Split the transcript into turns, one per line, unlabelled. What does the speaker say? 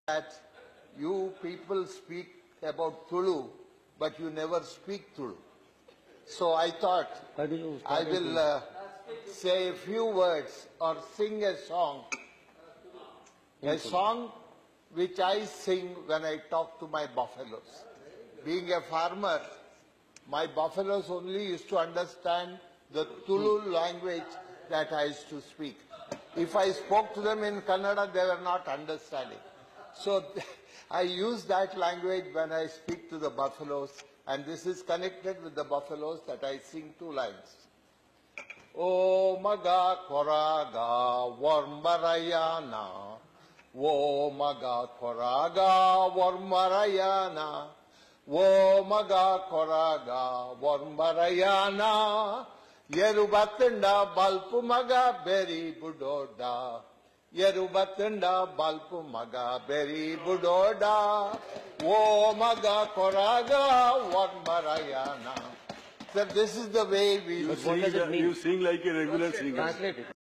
that you people speak about Tulu, but you never speak Tulu. So I thought I will say a few words or sing a song which I sing when I talk to my buffaloes. Being a farmer, my buffaloes only used to understand the Tulu language that I used to speak. If I spoke to them in Kannada, they were not understanding. So I use that language when I speak to the buffaloes, and this is connected with the buffaloes that I sing two lines. O maga, Koraga, ormbarayana. O maga, Koraga, ormbarayana. O maga, Koraga, ormbarayana. Bathunda, maga, beri, budoda. Bathunda, maga, beri, budoda. O maga, Koraga, ormbarayana. So this is the way we
You sing like a regular singer.
Translate it.